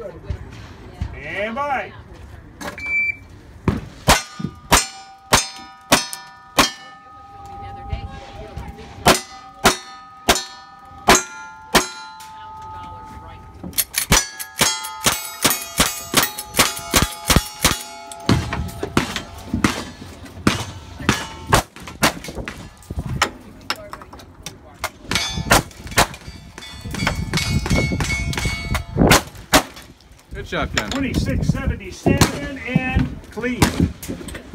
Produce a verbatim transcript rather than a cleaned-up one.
And bye. Good job, Ken. twenty-six seventy-seven and clean.